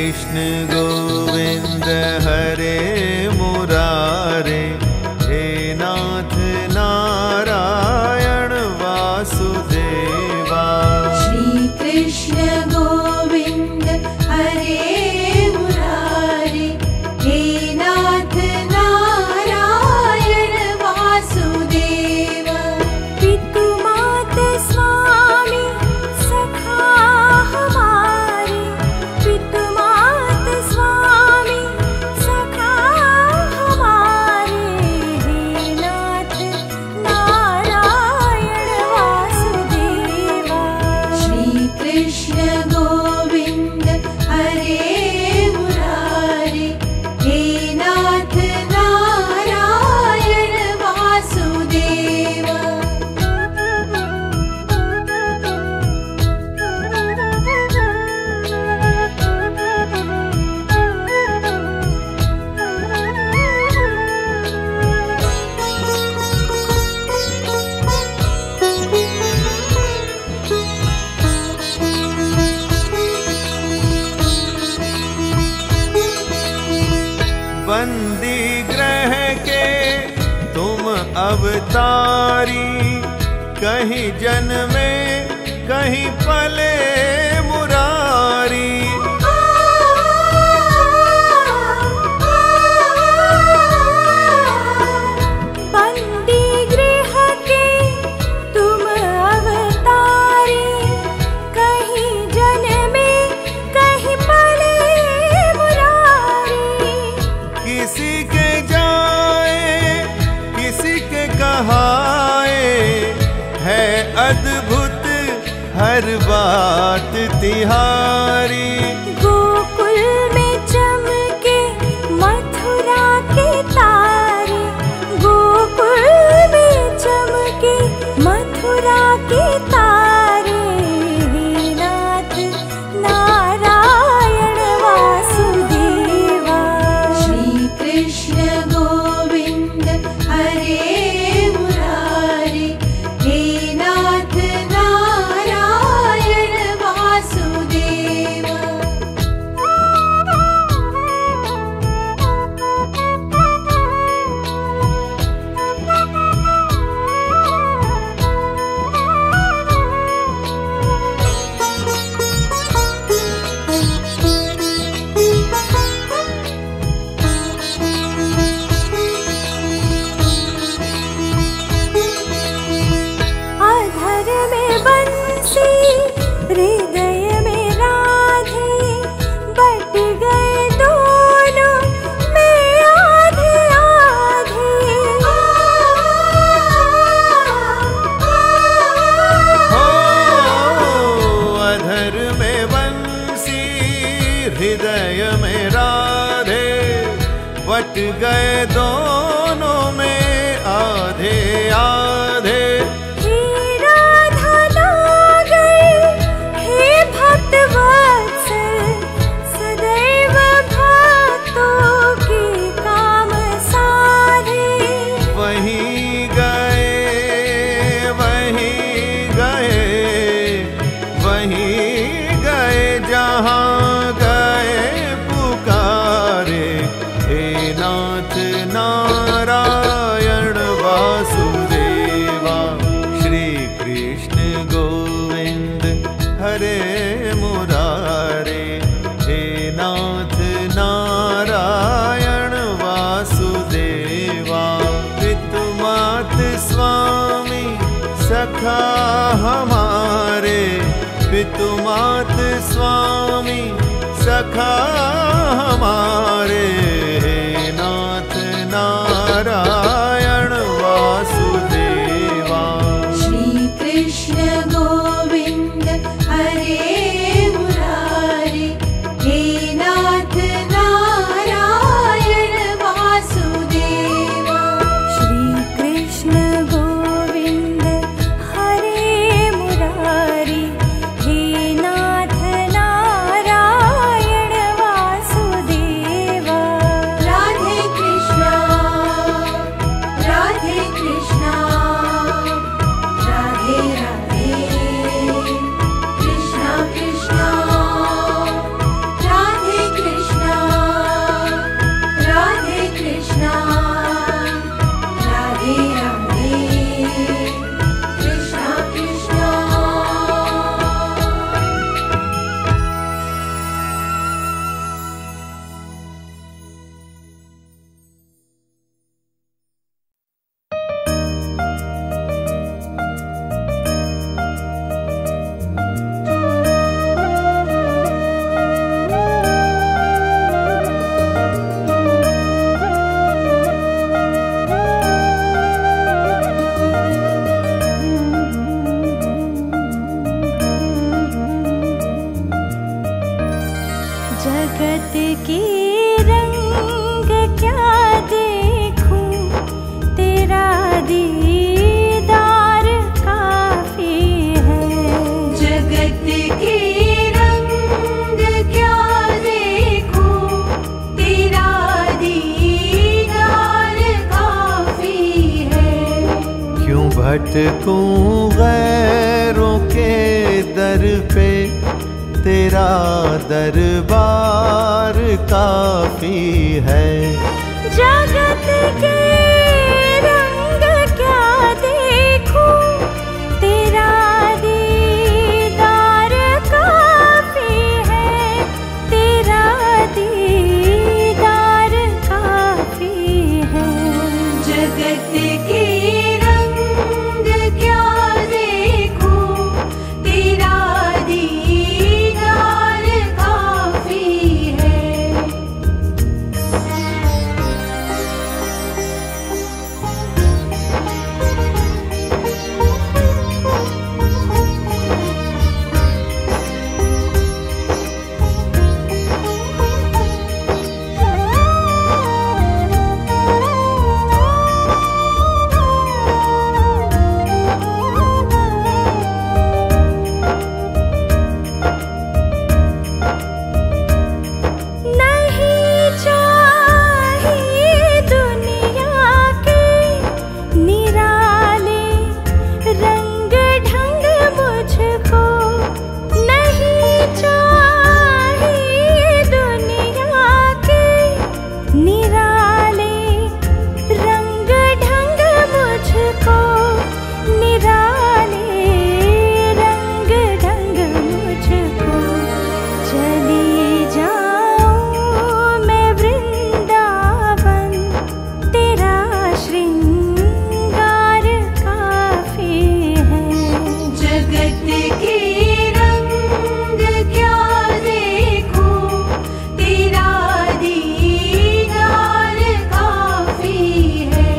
कृष्ण गोविंद हरे मुरारे, हे नाथ नारायण वासुदेवा। श्री कृष्ण गोविंद हरे मुरारे, हे नाथ नारायण वासुदेवा। पितु मात स्वामी सखा हमारे, पितु मात स्वामी सखा हमारे, हे नाथ नारायण वासुदेवा। श्री कृष्ण गोविंद हरे मुरारे, हे नाथ नारायण वासुदेवा। बंदी ग्रह के तुम अवतारी, कहीं जन्मे कहीं पले मुरारी। बंदी गृह के तुम अवतारी, कहीं जन्मे कहीं पले मुरारी। किसी के जाए किसी के कहाए, है अद्भुत हर बात तिहारी। गोकुल में चमके मथुरा के तारे, गोकुल में चमके मथुरा के तारे, हे नाथ नारायण वासुदेवा। श्री कृष्ण गोविंद हरे मुरारे, हे नाथ नारायण वासुदेवा। अधर में बंसी हृदय में राधे, बट गए दोनों में आधे आधे। हो अधर में बंसी हृदय में राधे, बट गए दोनों में आधे आधे। हे राधा ना गए, हे भक्त वत्सल, सदैव भक्तों के काम साधे। वहीं गए वहीं गए, वहीं गए जहाँ गए पुकारे, हे नाथ नारायण वासुदेवा। श्री कृष्ण गोविंद हरे मुरारे, हे नाथ नारायण वासुदेवा। पितु मात स्वामी सखा हमारे, पितु मात स्वामी सखा हमारे, हे नाथ नारायण वासुदेवा। श्री कृष्ण गोविंद हरे मुरारे, हे नाथ नारायण वासुदेवा। श्री कृष्ण गोविंद हरे मुरारे, हे नाथ नारायण वासुदेवा। राधे कृष्ण के रंग क्या देखूं, तेरा दीदार काफी है। जगत के रंग क्या देखूं, तेरा दीदार काफी है। क्यों भटकूं गैरों के दर पे, तेरा दरबार काफी है। जगत के रंग क्या देखूं, तेरा दीदार काफी है, तेरा दीदार काफी है। जगत के रंग क्या देखूं, तेरा दीदार काफी है। नहीं चाहिए दुनिया के निराले रंग ढंग मुझको, नहीं चाहिए दुनिया के निराले रंग ढंग मुझको, निराले रंग ढंग मुझको। चली जाऊं मैं वृंदावन, तेरा श्रृंगार काफी है। जगत के रंग क्या देखूं, तेरा दीदार काफी है।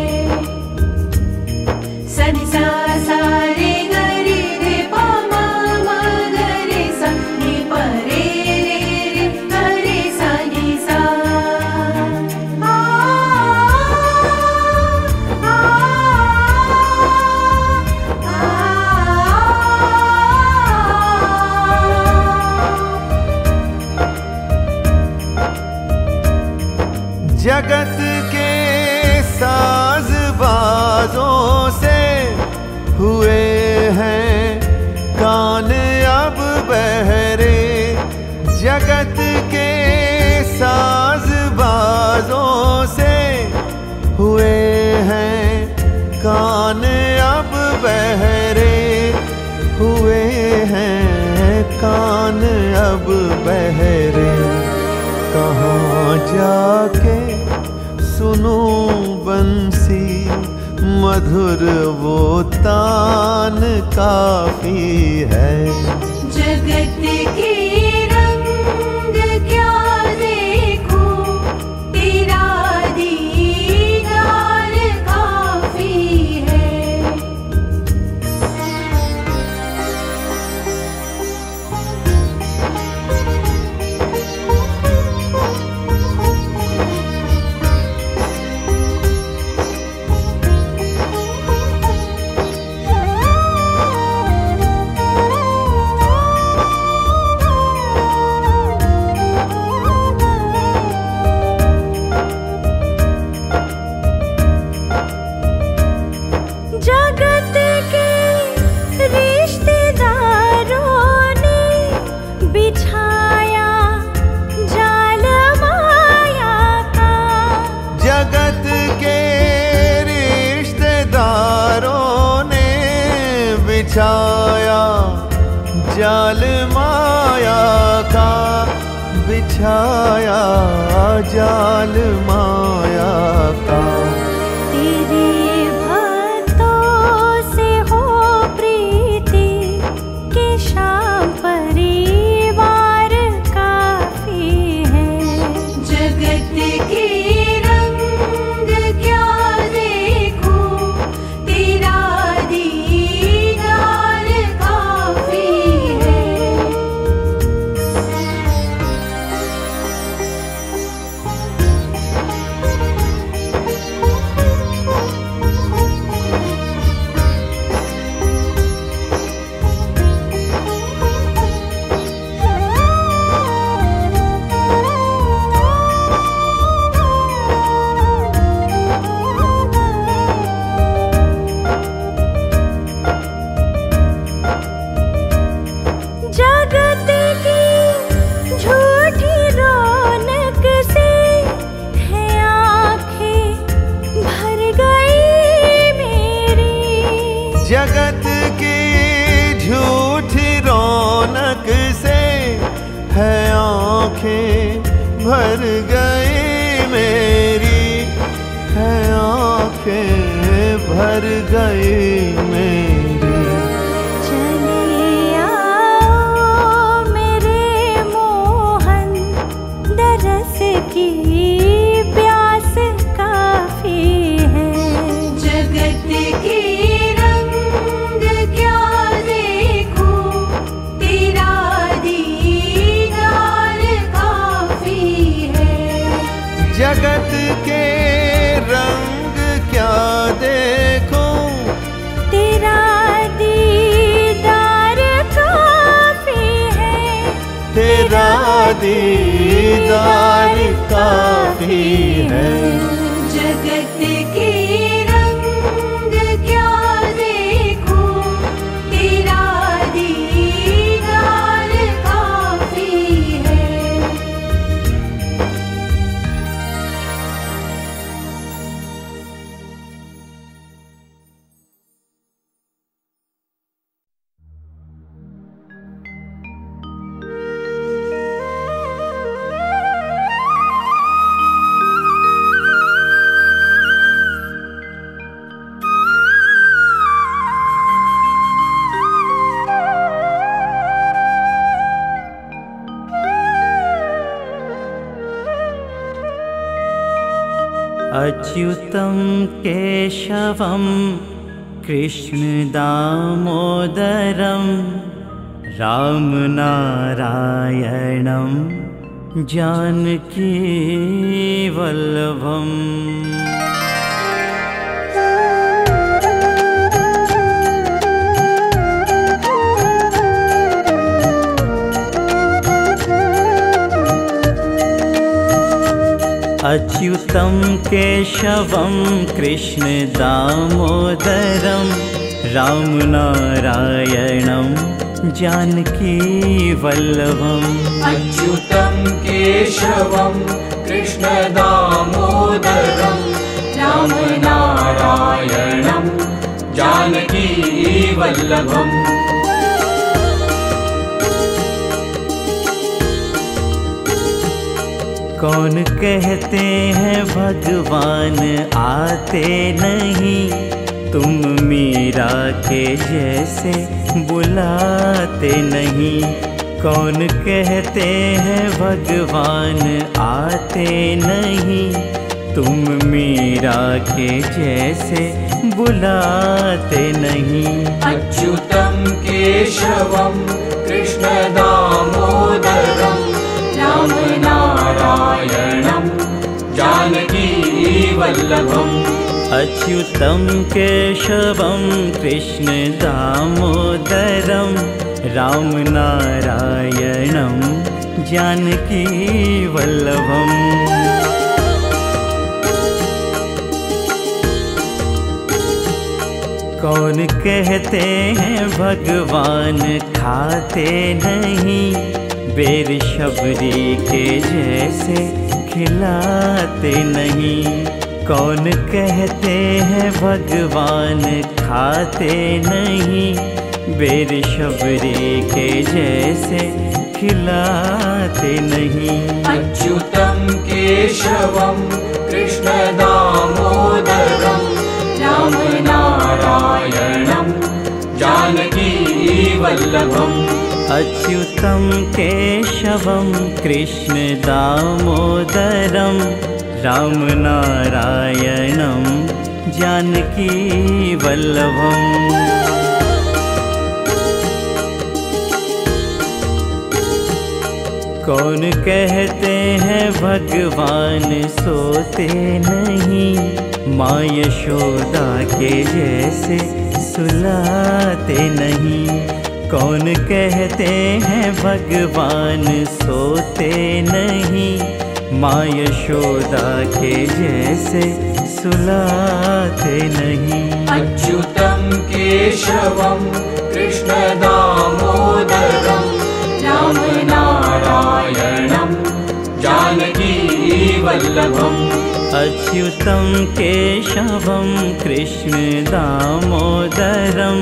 सनि सा सा रे ग रे रे प म म ग रे सा नि प रे रे रे ग रे सा नि सा। आ आ जगत के साज बाजों से हुए हैं कान अब बहरे। जगत के साज बाजों से हुए हैं कान अब बहरे, हुए हैं कान अब बहरे। कहाँ जाके सुनूं बंसी मधुर वो तान काफी है। जगत के रंग क्या देखूं, तेरा दीदार काफी है। जगत के रिश्तेदारों ने बिछाया जाल माया का। जगत के रिश्तेदारों ने बिछाया जाल माया का, बिछाया जाल माया का। तेरे भक्तों से हो प्रीति के श्याम परिवार काफी है। जगत के रंग क्या देखूं, तेरा दीदार काफी है। गई मेरी, है आंखें भर गई मेरी। चले आओ मेरे मोहन, दरस की प्यास काफी है। जगत की रंग क्या देखूं, तेरा दीदार काफी है। जगत के रंग क्या देखूं, तेरा दीदार काफी है। तेरा दीदार काफी है। जगत के रंग क्या देखूं, तेरा दीदार काफी है। अच्युतं केशवं कृष्णदामोदरं रामनारायणं जानकीवल्लभम्। अच्युतं केशवं कृष्णदामोदरं रामनारायणं जानकीवल्लभम्। अच्युतं केशवं कृष्णदामोदरं रामनारायणं जानकीवल्लभम्। कौन कहते हैं भगवान आते नहीं, तुम मीरा के जैसे बुलाते नहीं। कौन कहते हैं भगवान आते नहीं, तुम मीरा के जैसे बुलाते नहीं। अच्युतं केशवं कृष्णदामोदरं रामनारायणं जानकीवल्लभम्। अच्युतं केशवं कृष्णदामोदरं रामनारायणं जानकीवल्लभम्। कौन कहते हैं भगवान खाते नहीं, बेर शबरी के जैसे खिलाते नहीं। कौन कहते हैं भगवान खाते नहीं, बेर शबरी के जैसे खिलाते नहीं। अच्युतं केशवं कृष्णदामोदरं रामनारायणं जानकीवल्लभम्। अच्युतं केशवं कृष्णदामोदरं रामनारायणं जानकीवल्लभम्। कौन कहते हैं भगवान सोते नहीं, माँ यशोदा के जैसे सुलाते नहीं। कौन कहते हैं भगवान सोते नहीं, माँ यशोदा के जैसे सुलाते नहीं। अच्युतं केशवं कृष्णदामोदरं रामनारायणं जानकीवल्लभम्। अच्युतं केशवं कृष्णदामोदरं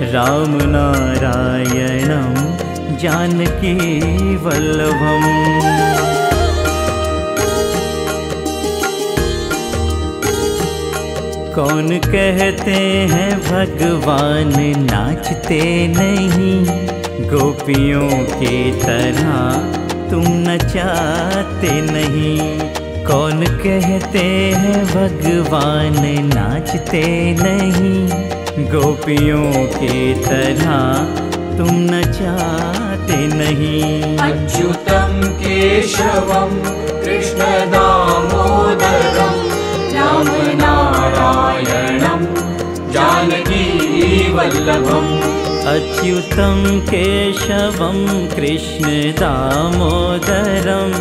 रामनारायणं जानकीवल्लभम्। कौन कहते हैं भगवान नाचते नहीं, गोपियों की तरह तुम नचाते नहीं। कौन कहते हैं भगवान नाचते नहीं, गोपियों की तरह तुम नचाते नहीं। अच्युतं केशवं कृष्ण दामोदरं रामनारायणं जानकी वल्लभम्। अच्युतं केशवं कृष्ण दामोदरं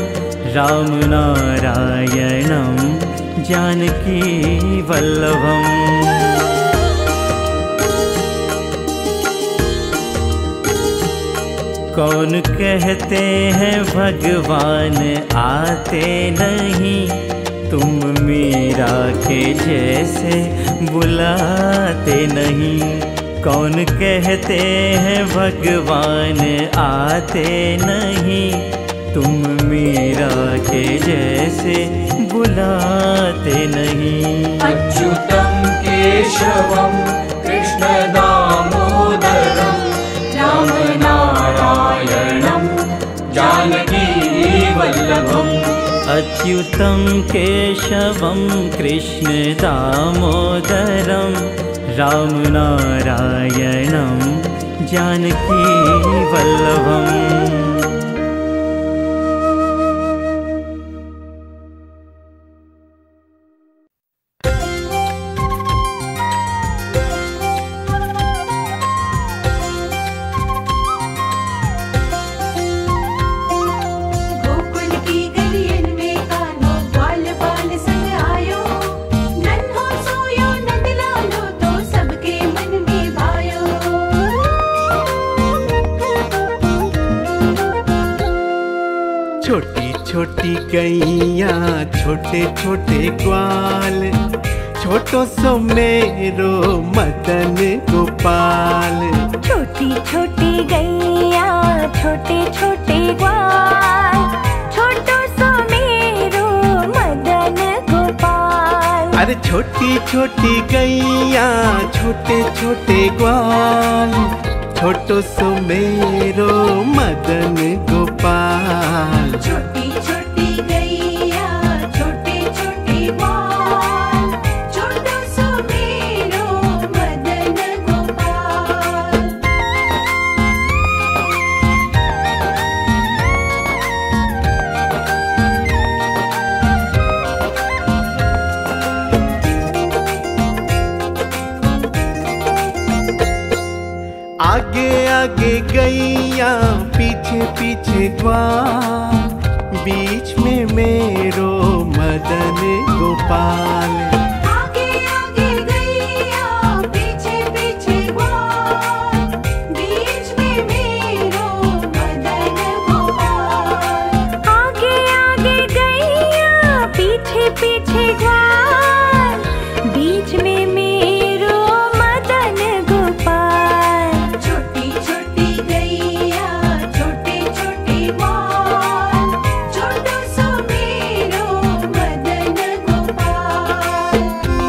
रामनारायणं जानकी वल्लभम्। कौन कहते हैं भगवान आते नहीं, तुम मीरा के जैसे बुलाते नहीं। कौन कहते हैं भगवान आते नहीं, तुम मीरा के जैसे बुलाते नहीं। अच्युतं केशवं कृष्ण दामोदरं रामनारायणं जानकी वल्लभम्। अच्युतं केशवं कृष्ण दामोदरं रामनारायणं जानकी वल्लभम्। छोटी गैया छोटे छोटे ग्वाल, छोटो सो मेरो मदन गोपाल। छोटी छोटी गैया छोटे छोटे ग्वाल, छोटो सो मेरो मदन गोपाल। अरे छोटी छोटी गैया छोटे छोटे ग्वाल, छोटो सो मेरो मदन गोपाल। छोटी छोटी गैया छोटे छोटे ग्वाल, छोटो सो मेरो मदन गोपाल। आगे आगे गैया पीछे पीछे ग्वाल, बीच में मेरो मदन गोपाल। आगे आगे गैया पीछे पीछे ग्वाल, बीच में मेरो मदन गोपाल। आगे आगे गैया पीछे पीछे ग्वाल, बीच में मेरो मदन गोपाल। छोटी छोटी गैया छोटे छोटे ग्वाल, छोटो सो मेरो मदन गोपाल।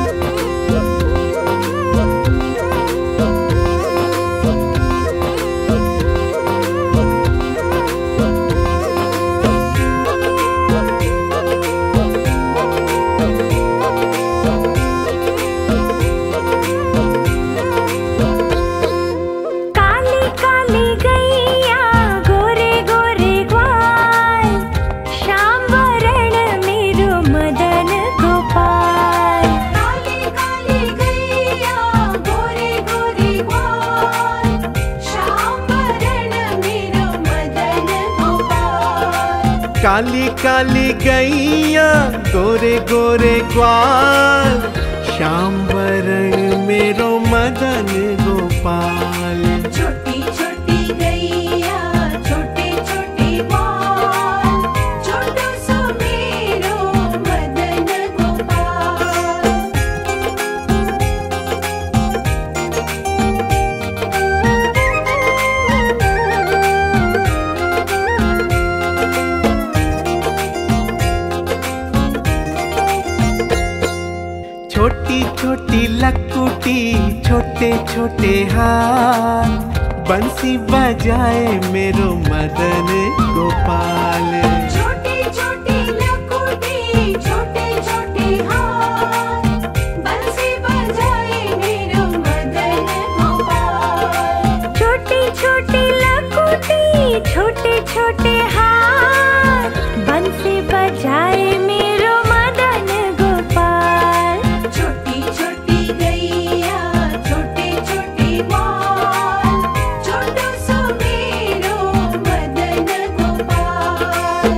काली काली गैया गोरे गोरे ग्वाल, श्याम वरण मेरो मदन गोपाल। काली काली गैया गोरे गोरे ग्वाल, श्याम वरण मेरो मदन गोपाल। काली काली गैया गोरे गोरे ग्वाल, श्याम वरण मेरो मदन गोपाल। छोटी छोटी गैया छोटे छोटे ग्वाल, छोटो सो मेरो मदन गोपाल। छोटी छोटी छोटे छोटे हाथ बंसी बजाए मेरो मदन गोपाल। छोटे छोटे लकोटे छोटे छोटे हाथ बंसी बजाए मेरो मदन गोपाल। छोटे छोटे लकोटे छोटे छोटे हाथ बंसी बजाए मेरो मदन गोपाल। छोटी छोटी गैया छोटे छोटे बाल छोटो सो मेरो मदन गोपाल।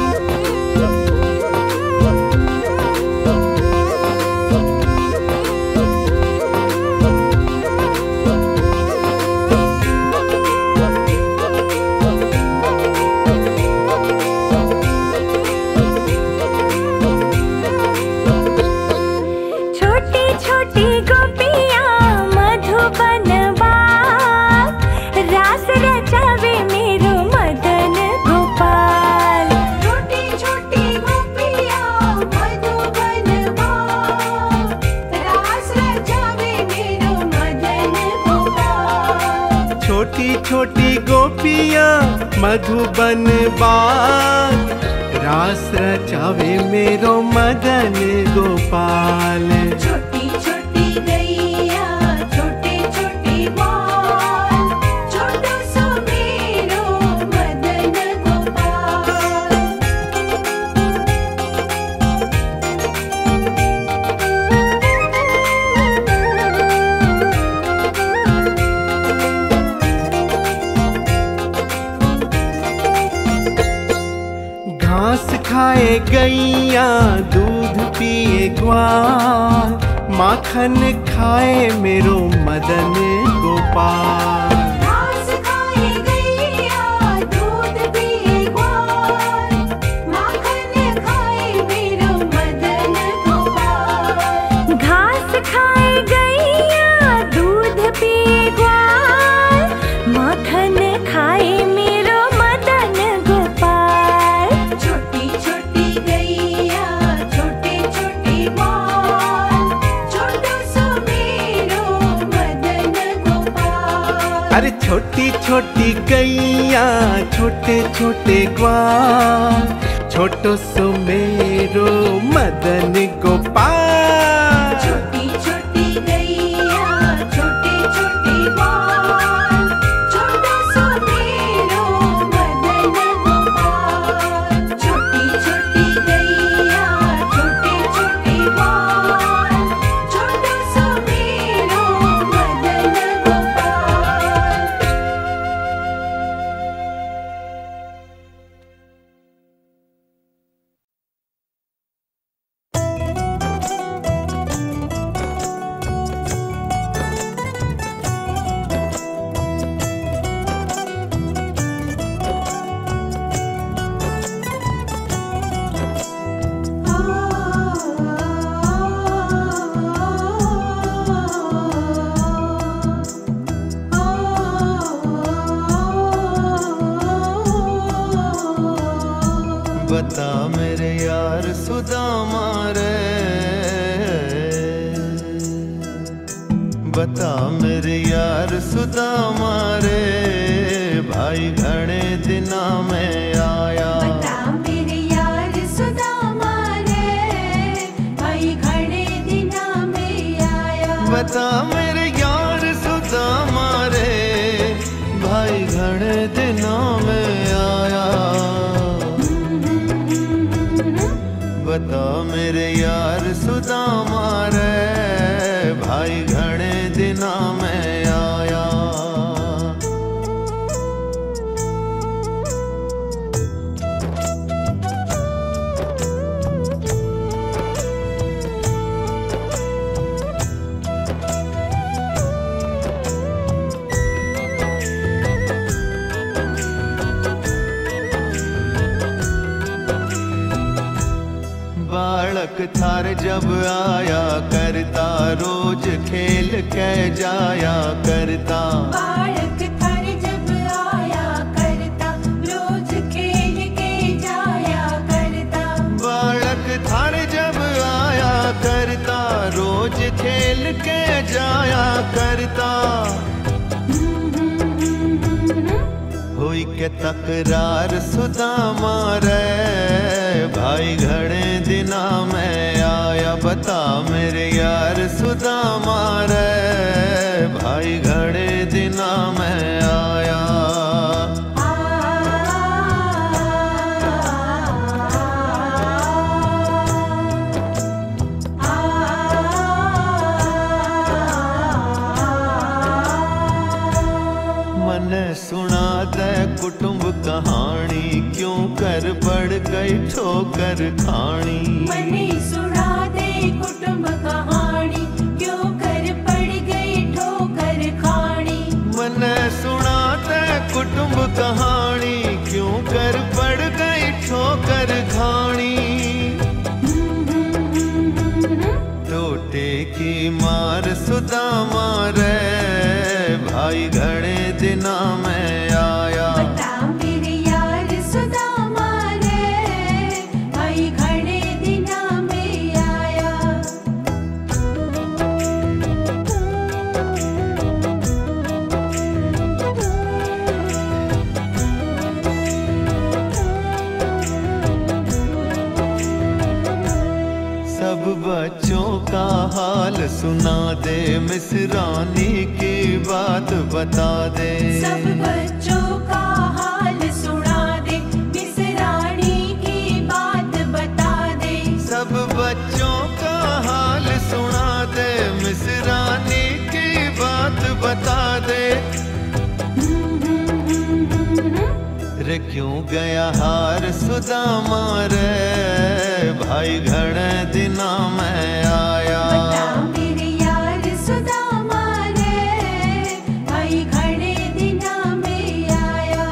छोटी छोटी गोपियाँ मधुबन बाग रास रचावे मेरो मदन गोपाल। छोटी छोटी गोपियाँ मधुबन बाग रास रचावे मेरो मदन गोपाल। छोटी छोटी गोपियाँ मधुबन बाग रास रचावे मेरो मदन गोपाल। छोटी छोटी गैया छोटे छोटे बाल छोटो सो मेरो मदन गोपाल। घास खाए गैया दूध पिए ग्वाल माखन खाए मेरो मदन गोपाल। घास खाए गैया दूध पिए ग्वाल माखन खाए मेरो मदन गोपाल। घास खाए गैया दूध पिए ग्वाल माखन खाए मेरो मदन गोपाल। छोटी छोटी गैया छोटे छोटे बाल छोटो सो मेरो मदन गोपाल। अरे छोटी छोटी गैया छोटे छोटे ग्वाल छोटो सो मेरो मदन गोपाल। छोटी छोटी गैया छोटे छोटे बाल छोटो सो मेरो मदन गोपाल। छोटी छोटी गैया छोटे छोटे बाल छोटो सो मेरो मदन गोपाल। बता मेरे यार सुदामा रे, बता मेरे यार सुदामा रे, भाई घणे दिना में आया। बता मेरे यार सुदामा रे, भाई घणे दिना में आया। बता मेरे यार सुदामा रे, भाई घणे दिना में आया। बता मेरे यार सुदामा रे, भाई घणे दिना में आया। बालक थार जब आया करता, रोज खेल के जाया करता। बालक थार जब आया करता, रोज खेल के जाया करता। बालक थार जब आया करता, रोज खेल के जाया करता। होई के तकरार सुदामा रे भाई घड़े दिना में आया बता मेरे यार सुदामा रे भाई घड़े दिना में आया सुना दे कुटुंब कहानी क्यों कर पड़ गई ठोकर खानी मने सुना दे कुटुंब कहानी क्यों कर पड़ गई ठोकर खानी मने सुना दे कुटुंब कहानी क्यों कर पड़ गई ठोकर खानी टोटे की मार सुदामा रे भाई घड़े दिना में आया बता मेरे यार सुदामा रे भाई घड़े दिना में आया सब बच्चों का हाल सुना दे मिसरानी की बात बता दे सब बच्चों का हाल सुना दे मिसरानी की बात बता दे सब बच्चों का हाल सुना दे मिसरानी की बात बता दे रे क्यों गया हार सुदामा रे भाई घड़े दिना में आया बता मेरे यार सुदामा रे भाई घड़े दिना में आया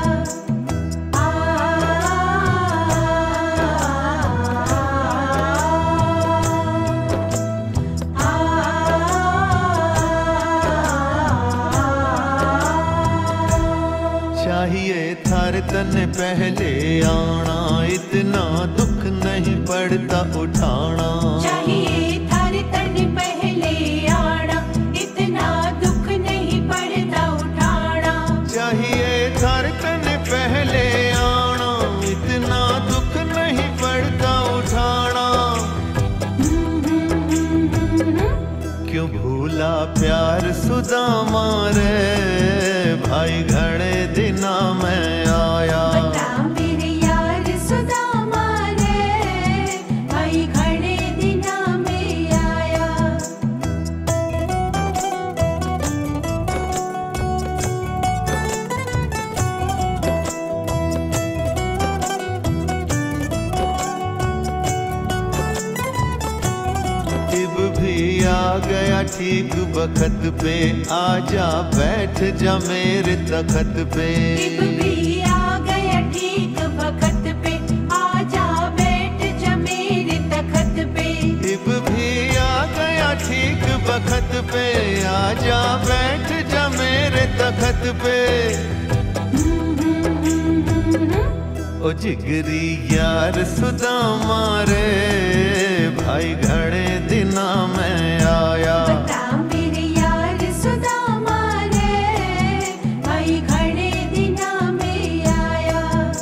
चाहिए थार तने पहले आना इतना दुख नहीं पड़ता उठाना चाहिए थारे तन पहले आना इतना दुख नहीं पड़ता उठाना चाहिए थार तने पहले आना इतना दुख नहीं पड़ता उठाना क्यों भूला प्यार सुदामा रे भाई घड़े दिना में आया बता मेरे यार सुदामा रे भाई घड़े दिना में आया इब भी आ गया ठीक वक्त पे आजा बैठ जा मेरे तख्त पे इब भी आ गया ठीक वक्त पे आजा बैठ जा मेरे तख्त पे इब भी आ गया ठीक वक्त पे आजा बैठ जा मेरे तख्त पे ओ जिगरी यार सुदामा रे भाई घड़े दिना में आया बता मेरे यार सुदामा रे भाई घड़े दिना में आया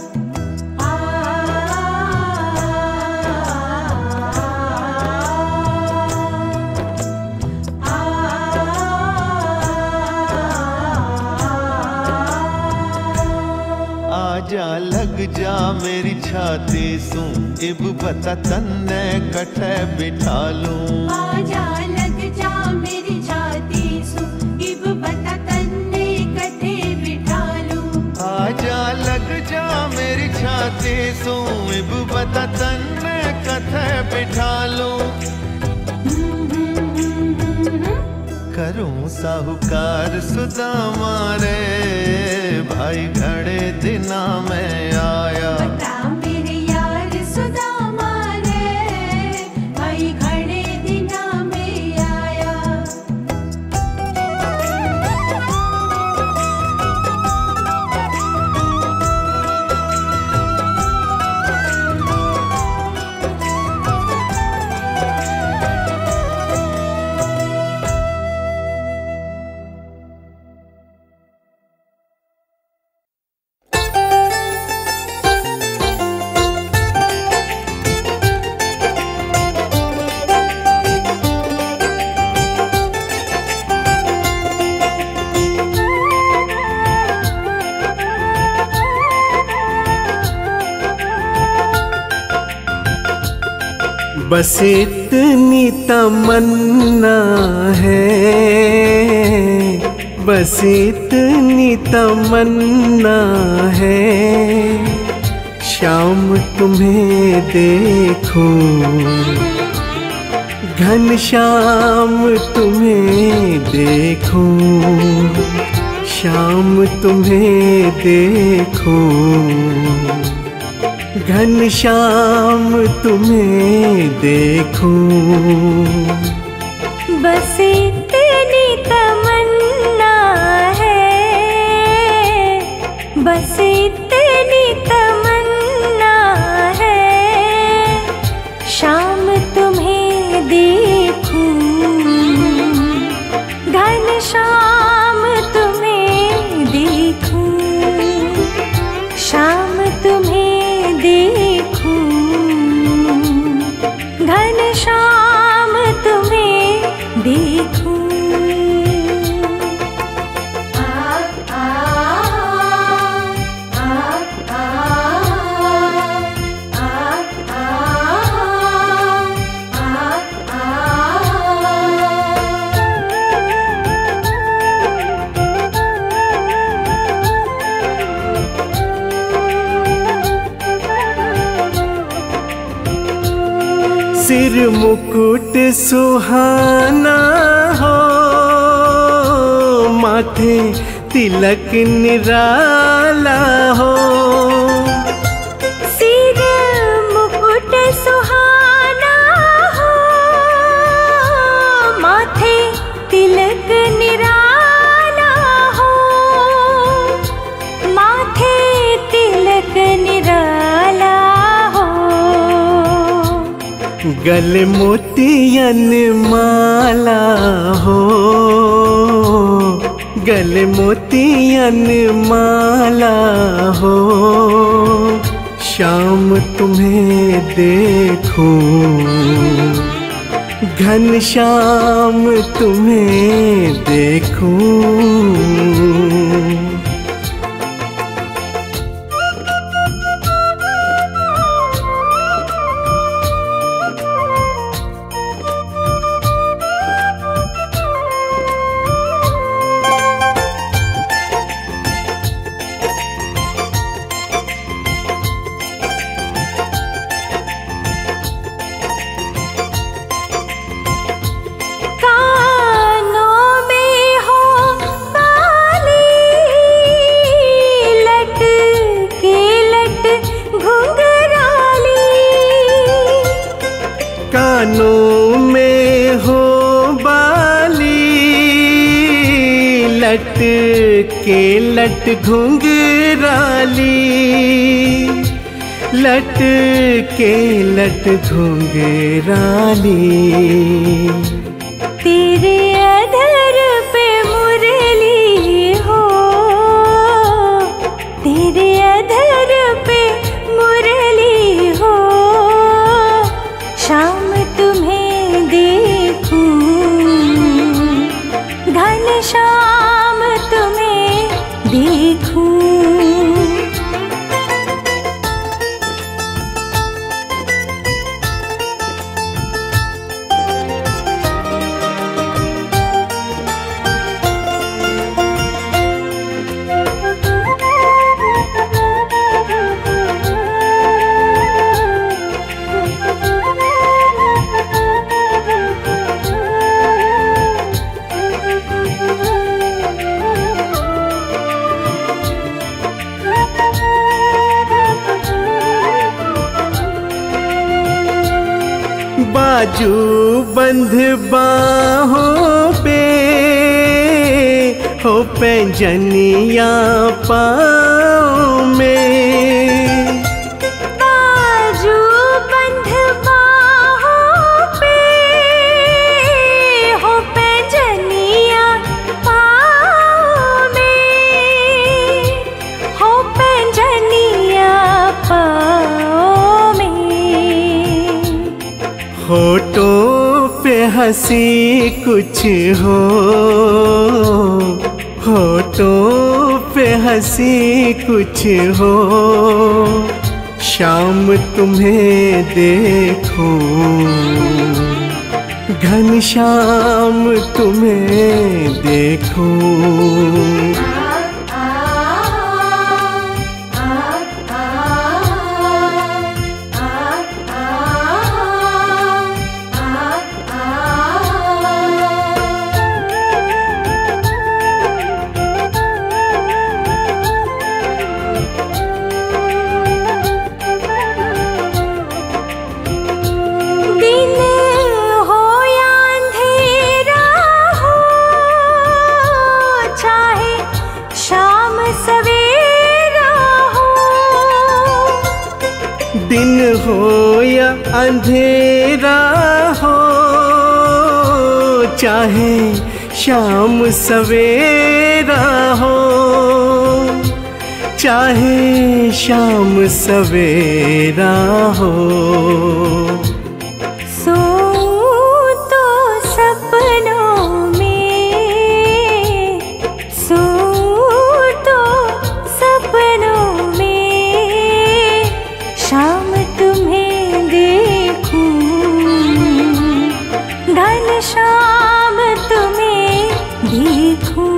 आजा लग जा मेरी छाती सू इब बता तन्ने कठे बिठा लूं आजा लग जा मेरी छाती सु इब बता तन्ने कठे बिठा लूं आजा लग जा मेरी छाती सू इब बता तन्ने कठे बिठा लूं करूं साहूकार सुदामा रे भाई घड़े दिना में आया बता मेरे यार सुदामा रे भाई घड़े दिना में आया बस इतनी तमन्ना है, बस इतनी तमन्ना है, शाम तुम्हें देखूं, घनश्याम तुम्हें देखूं, शाम तुम्हें देखूं, घनश्याम तुम्हें देखूं। बस इतनी तमन्ना है, बस इतनी तमन्ना है, शाम तुम्हें देखूं, घनश्याम तुम्हें देखूं, शाम तुम्हें देखूं, घनश्याम तुम्हें देखूं। सिर मुकुट सुहाना हो, माथे तिलक निराला हो, सिर मुकुट सुहाना हो, माथे तिलक निराला हो, माथे तिलक निराला हो, गले मोतियन माला हो, गले मोतियन माला हो, शाम तुम्हें देखूं, घनश्याम तुम्हें देखूं। कानों में हो बाली, लट के लट घुंघराली, लट के लट घुंघराली, तेरे अधर पे मुरली हो, तेरे अधर पे मुरली हो, शाम तुम्हें देखूं, घनश्याम तुम्हें देखूं। बाजू बंध बाहों पे हो, पैंजनिया पाँव में, बाजू बंध बाहों पे हो, पैंजनिया पाँव में, हो पैंजनिया पाँव में, होठों पे हंसी कुछ हो, होठों पे हंसी कुछ हो, श्याम तुम्हें देखूं, घनश्याम तुम्हें देखूं। दिन हो या अंधेरा हो, चाहे शाम सवेरा हो, चाहे शाम सवेरा हो। सो तो सपनों में, सो तो सपनों में, शाम तुम्हें देखूं, घनश्याम तुम्हें देखूं।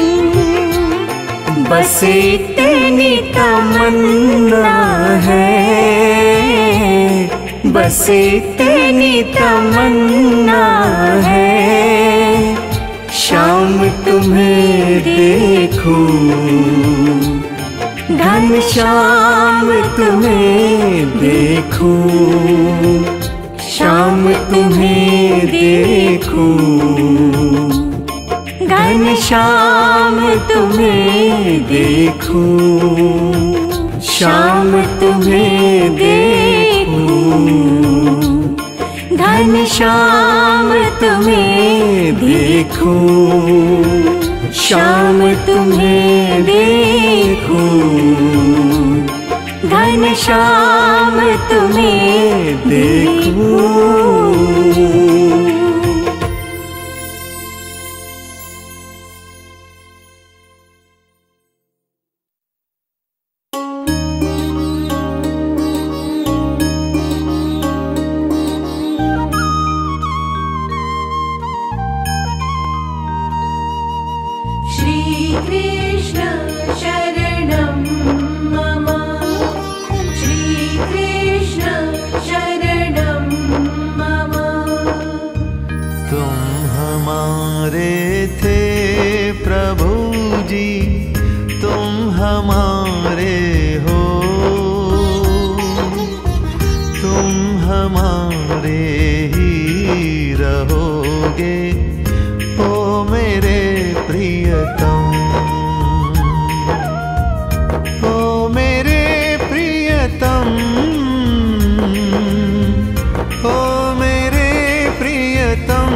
बस इतनी तमन्ना है, बस इतनी तमन्ना है, शाम तुम्हें देखूं, घनश्याम तुम्हें देखूं, शाम तुम्हें देखूं, घनश्याम तुम्हें देखूं, शाम तुम्हें देखूं, घनश्याम तुम्हें देखूं, शाम तुम्हें देखूं, घनश्याम तुम्हें देखूं। श्रीकृष्ण शरणं मम, श्रीकृष्ण शरणं मम। तुम हमारे थे प्रभु जी, तुम हमारे हो, तुम हमारे ही रहोगे, ओ मेरे प्रियतम, ओ मेरे प्रियतम, ओ मेरे प्रियतम।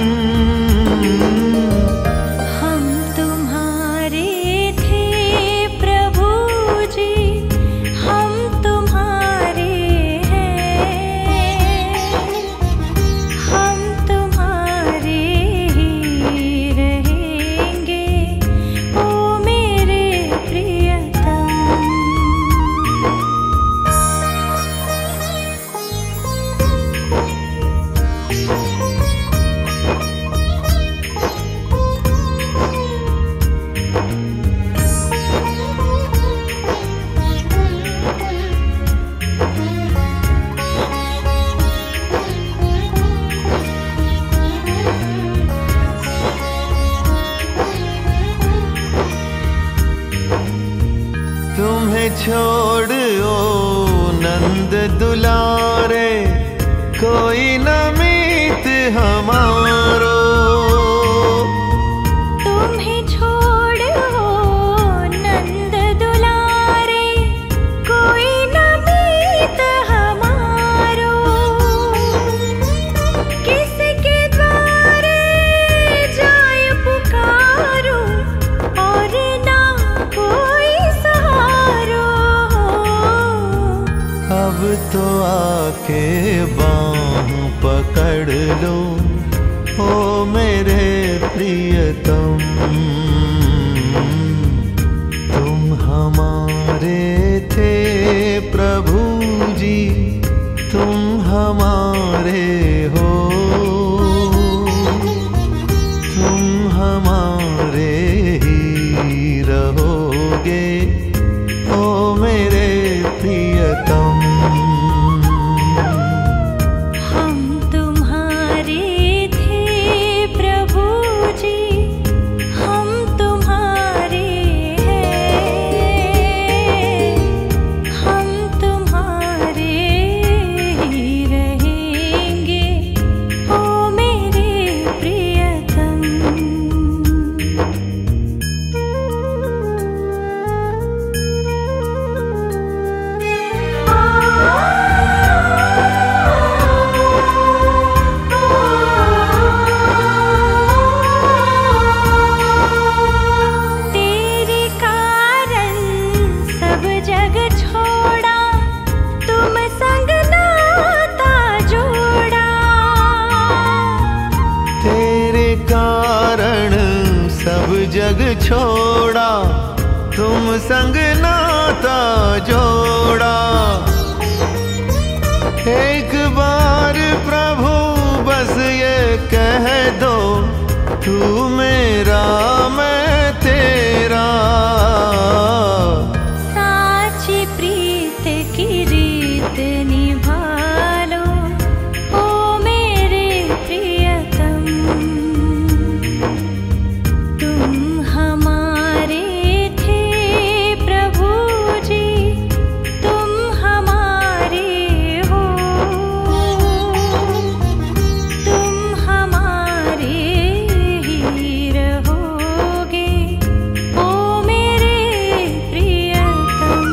हम तुम्हारे थे प्रभु जी, हम तुम्हारे हैं, हम तुम्हारे ही रहेंगे, ओ मेरे प्रियतम। तुम्हें छोड़ ओ नंद दुलारे, कोई न मीत हमारो, तुम्हें छोड़ो नंद दुलारे, कोई न मीत हमारो। किसके द्वारे जाए पुकारो, और ना कोई सहारो। अब तो आके बाँह पकड़ लो, ओ मेरे प्रियतम, तुम हमारे थे प्रभु छोड़ा, तुम संग नाता जोड़ा। तेरे कारण सब जग छोड़ा, तुम संग नाता जोड़ा। एक बार प्रभु बस ये कह दो, तू मेरा मैं तेरा। साची प्रीत की रीत निभा लो, ओ मेरे प्रियतम। तुम हमारे थे प्रभु जी, तुम हमारे हो, तुम हमारे ही रहोगे, ओ मेरे प्रियतम।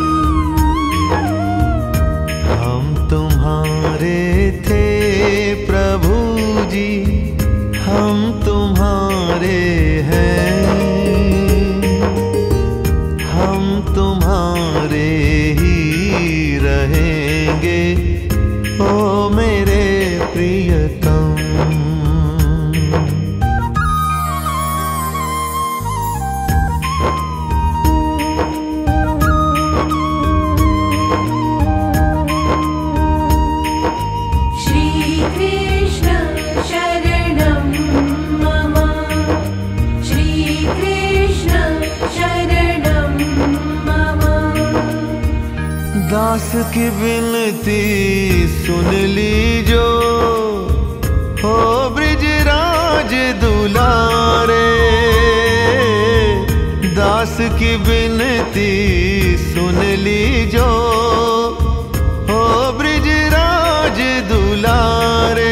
हम तुम्हारे थे प्रभु जी, हम तुम्हारे हैं, हम तुम्हारे ही रहेंगे, ओ मेरे प्रियतम। श्रीकृष्ण शरणं मम, श्रीकृष्ण शरणं मम। दास की विनती सुन लीजो, हो ब्रिजराज दुलारे। दास की विनती सुन लीजो, हो ब्रिजराज दुलारे।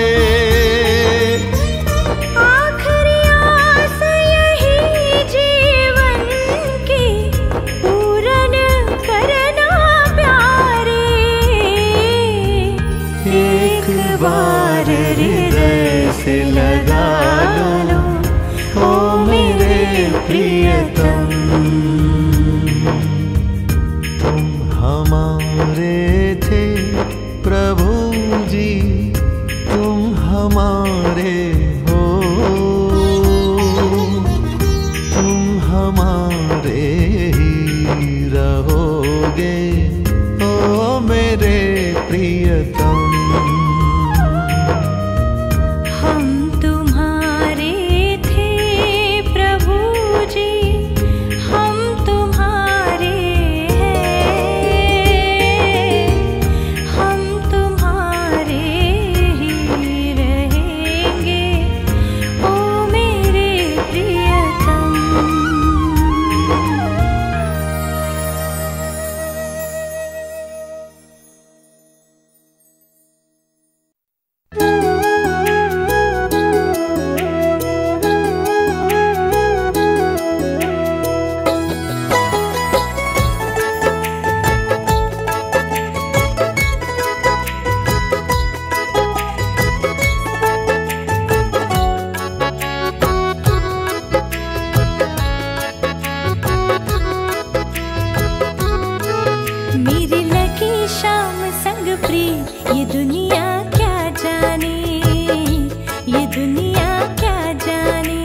आखिरी आस यही जीवन की, पूरन करना प्यारे। एक बार हृदय से लगा लो, ओ मेरे प्रियतम। तुम हमारे थे प्रभु जी, तुम हमारे हो, तुम हमारे ही रहोगे, ओ मेरे प्रियतम। हम तुम्हारे थे प्रभु जी, हम तुम्हारे हैं, हम तुम्हारे ही रहेंगे, ओ मेरे प्रियतम। मेरी लगी शाम संग प्रिय, ये दुनिया क्या जाने, ये दुनिया क्या जाने।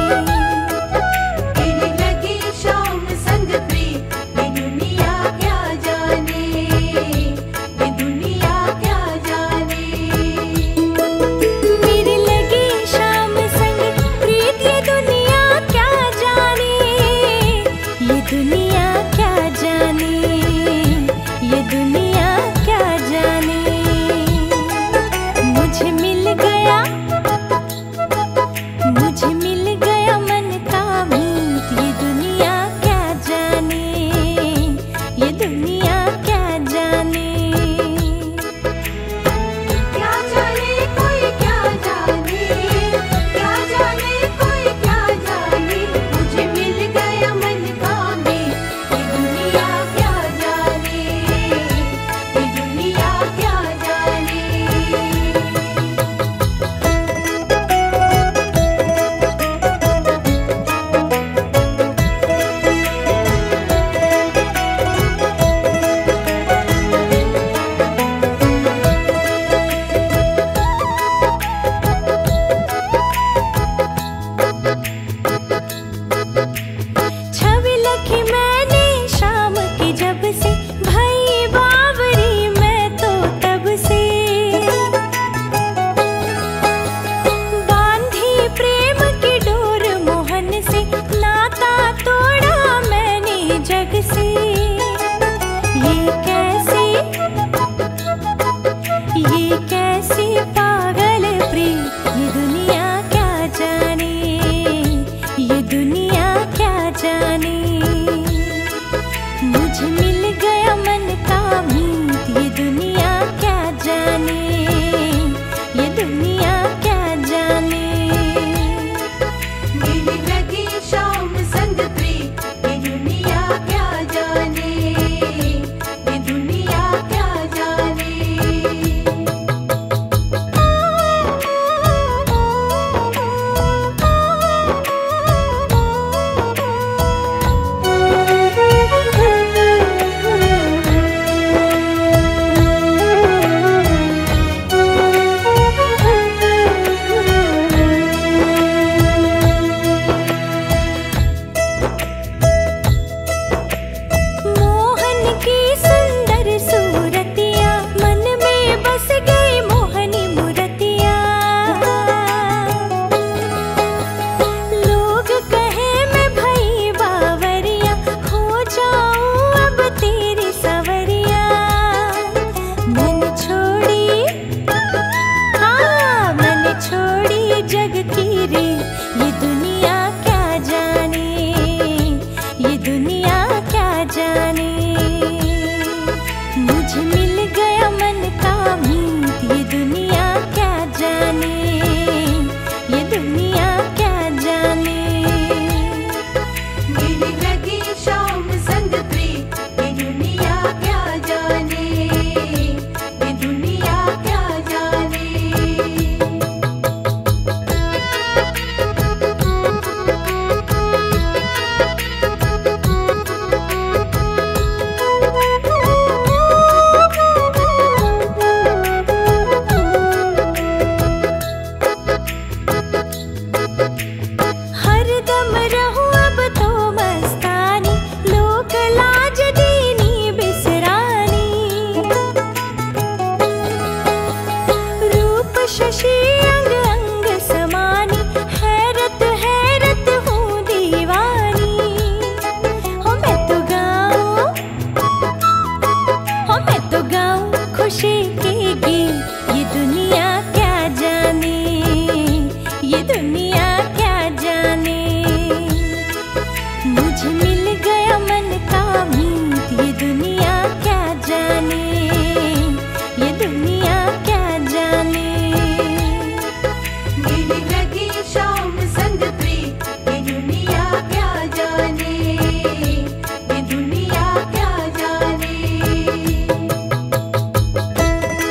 तेरी लगी शाम संग प्रिय, ये दुनिया क्या जाने, ये दुनिया क्या जाने। मेरी लगी शाम संग प्रीत, ये दुनिया क्या जाने, ये दुनिया क्या जाने, ये दुनिया क्या जाने। ये कैसी पागल प्रीत, ये दुनिया क्या जाने, ये दुनिया क्या जाने। मुझे मिल गया मन का मीत, ये दुनिया क्या जाने, ये दुनिया क्या जाने। मिलने लगी शाम संग प्रीत, ये दुनिया क्या जाने, ये दुनिया क्या जाने। मोहन की सुंदर सूरतिया, मन में बस गई मोहनी मूर्तिया। लोग कहे मैं भई बावरिया, हो जाऊं अब तेरी सवरिया। मन छोड़ी, हाँ मन छोड़ी जग की रे, ये दुनिया क्या जाने, ये दुनिया क्या जाने। मुझे मिल गया मन का मीत, ये दुनिया क्या जाने, ये दुनिया क्या जाने। मिलने लगी शाम संग प्रीत, ये दुनिया क्या जाने, ये दुनिया क्या जाने। हरदम रहूं अब तो मस्तानी, लोक लाज दीनी बिसरानी। रूप शशि अंग अंग समानी, हैरत हैरत हूँ दीवानी। हो मैं तो गाऊं, हो मैं तो गाऊं खुशी के गीत, ये दुनिया क्या जाने, ये दुनिया क्या जाने। मुझे मिल गया मन का मीत, ये दुनिया क्या जाने, ये दुनिया क्या जाने। मिलने लगी शाम संग प्रीत, ये दुनिया क्या जाने, ये दुनिया क्या जाने।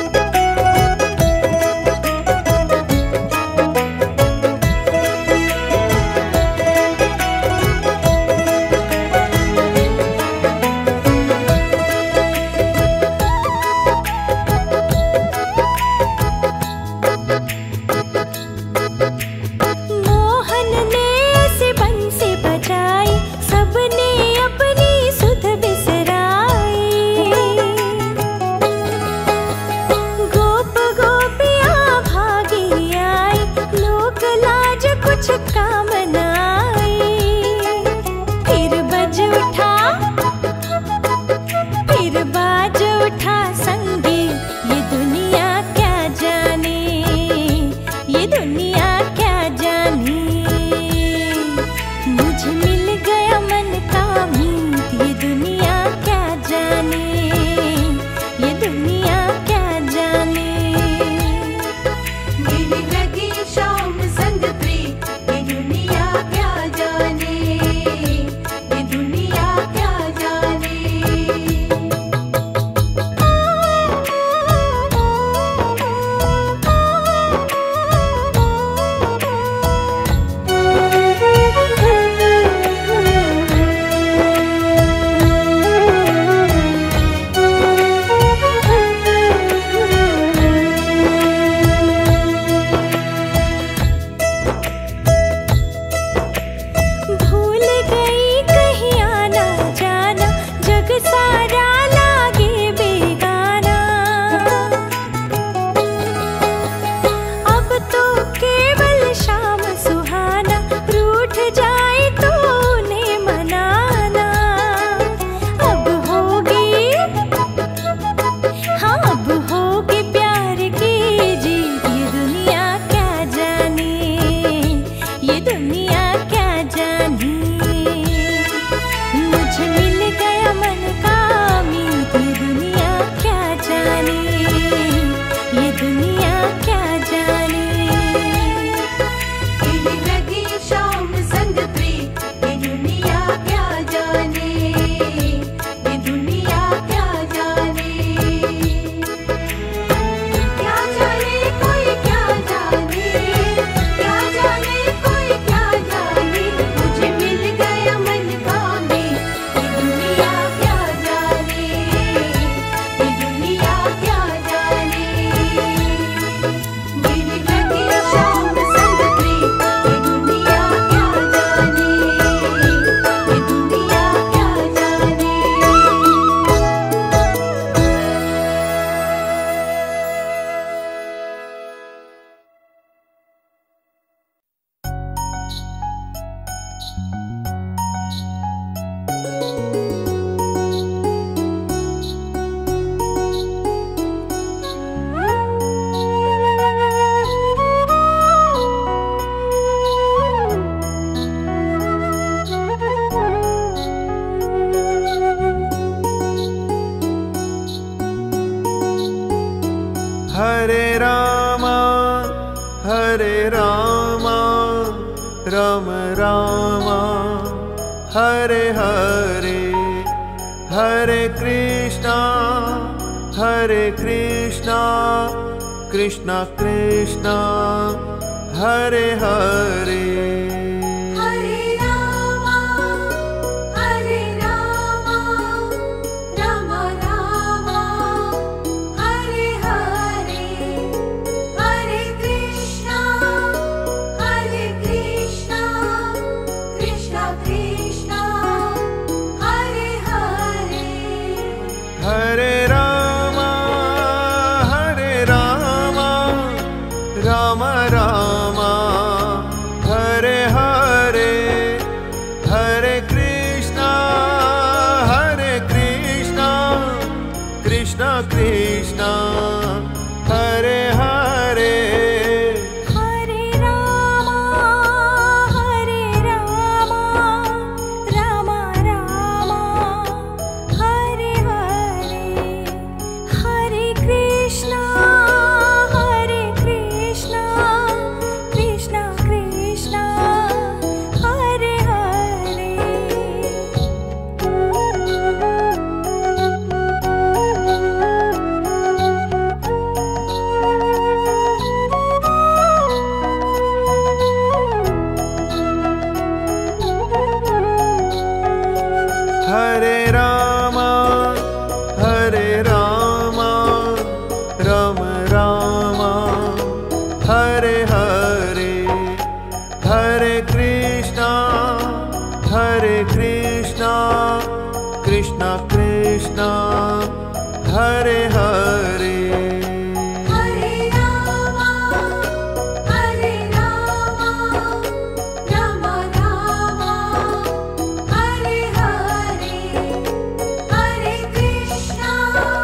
हरे रामा राम रामा हरे हरे, हरे कृष्णा कृष्णा कृष्णा हरे हरे। हरे रामा राम राम हरे हरे, हरे कृष्णा कृष्णा कृष्णा हरे हरे। हरे रामा राम राम हरे हरे, हरे कृष्णा कृष्णा कृष्णा हरे हरे। हरे रामा राम राम हरे हरे, हरे कृष्णा कृष्णा कृष्णा हरे हरे। हरे रामा राम राम हरे हरे, हरे कृष्णा कृष्णा कृष्णा हरे हरे। हरे रामा राम राम हरे हरे, हरे कृष्णा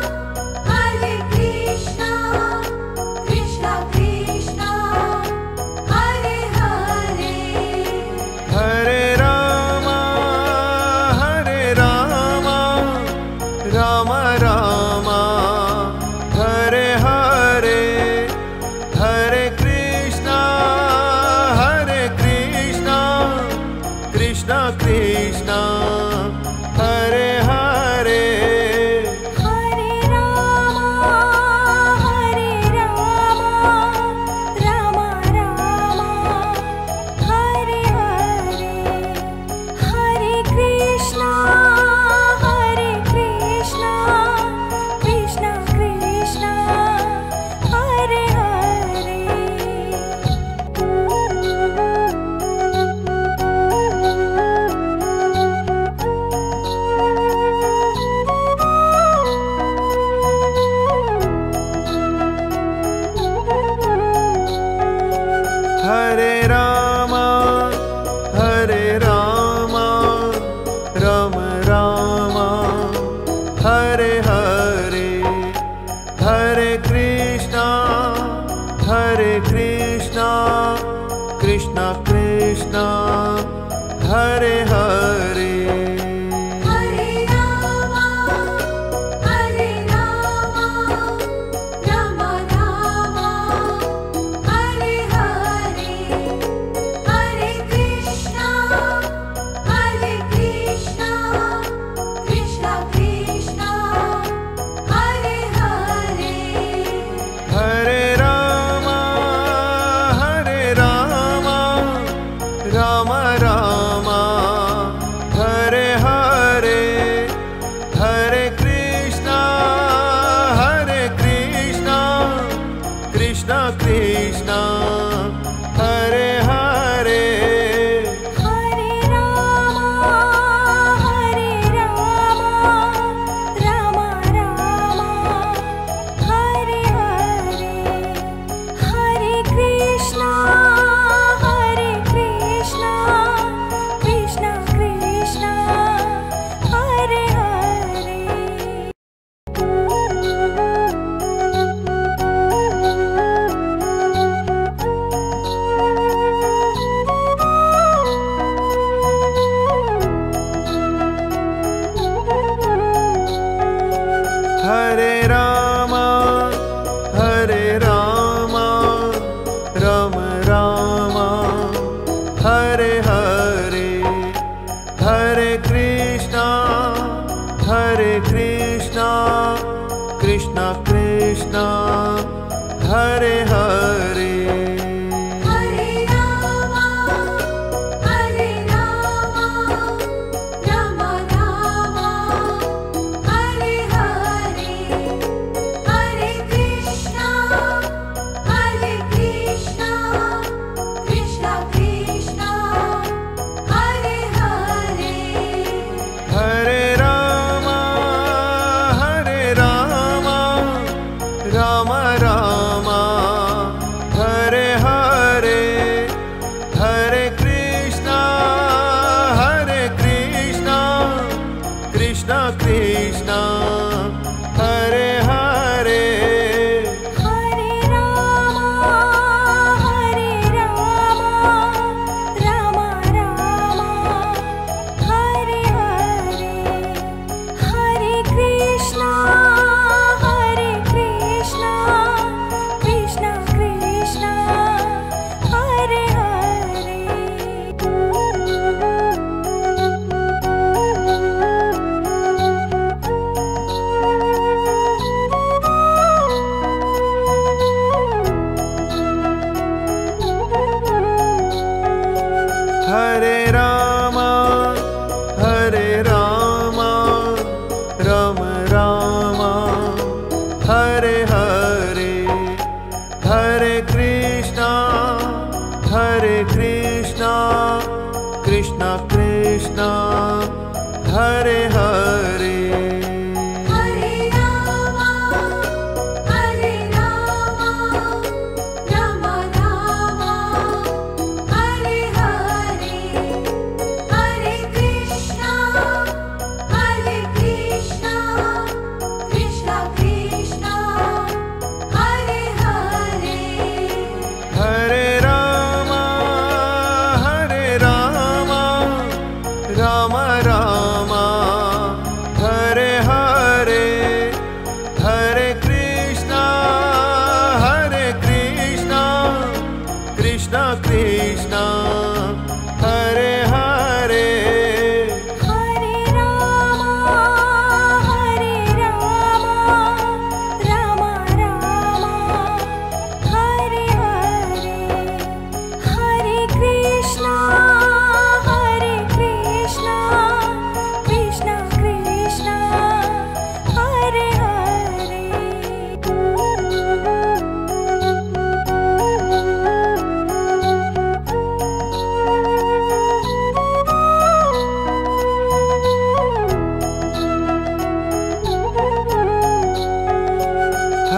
कृष्णा कृष्णा हरे हरे। हरे रामा राम राम हरे हरे, हरे कृष्णा कृष्णा कृष्णा हरे हरे। हरे रामा राम राम हरे हरे, हरे कृष्णा कृष्णा कृष्णा हरे हरे। हरे रामा राम राम हरे हरे, हरे कृष्णा कृष्णा कृष्णा हरे हरे। हरे रामा राम राम हरे हरे, हरे कृष्णा कृष्णा कृष्णा हरे हरे। हरे रामा राम राम हरे हरे, हरे कृष्णा कृष्णा कृष्णा हरे हरे। हरे रामा राम राम हरे हरे, हरे कृष्णा कृष्णा कृष्णा हरे हरे।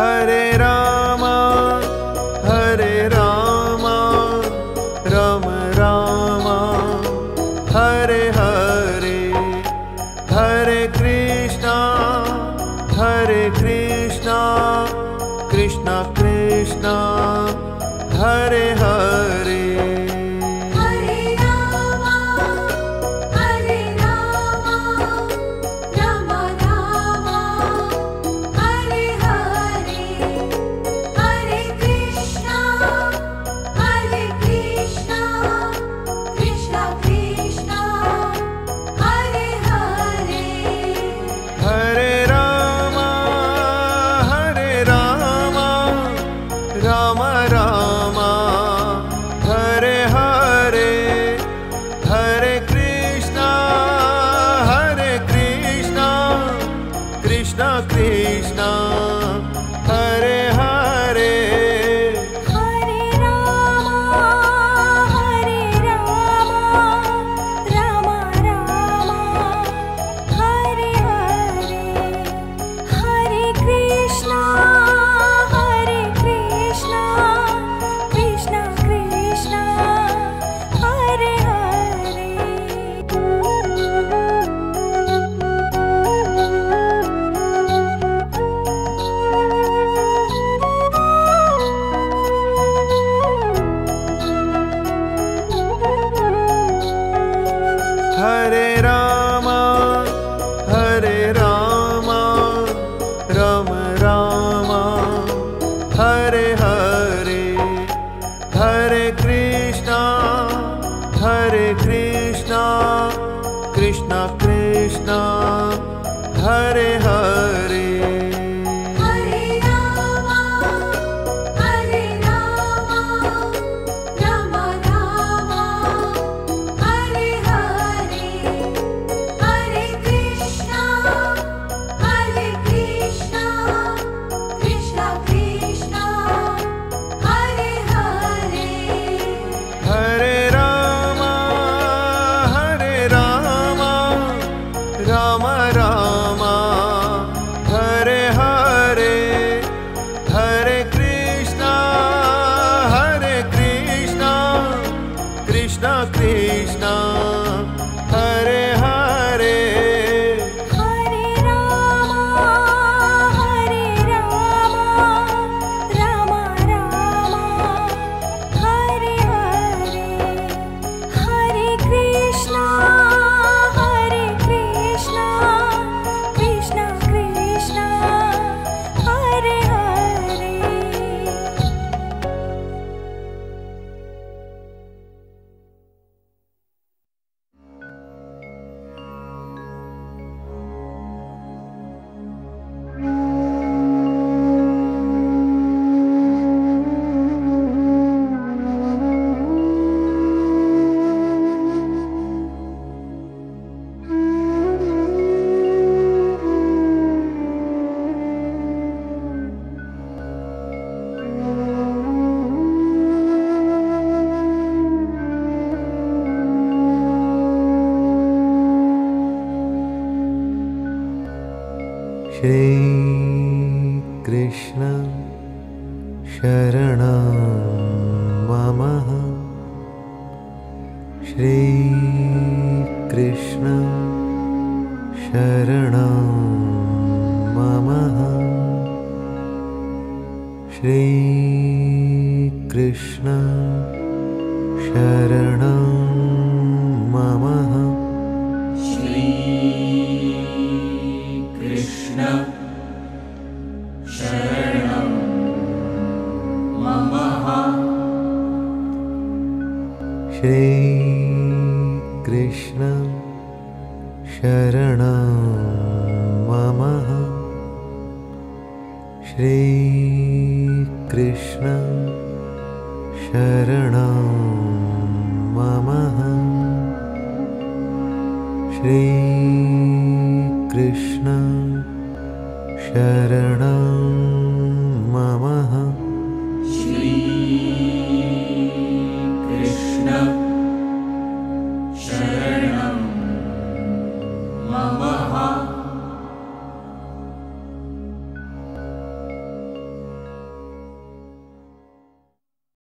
हरे रामा राम रामा हरे हरे, हरे Krishna Krishna Krishna Hare Hare. Shri Krishna Sharanam